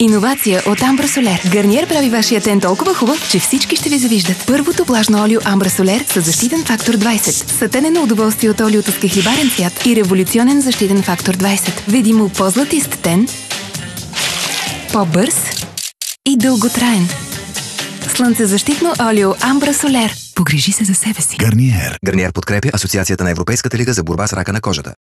Иновация от Амбра Солер. Гарниер прави вашия тен толкова хубав, че всички ще ви завиждат. Първото влажно олио Амбра Солер с защитен фактор 20. Сътенено удоволствие от олиото с кахлибарен цвят и революционен защитен фактор 20. Видимо по-златист тен, по-бърз и дълготраен. Слънцезащитно олио Амбра Солер. Погрижи се за себе си. Гарниер. Гарниер подкрепя Асоциацията на Европейската лига за борба с рака на кожата.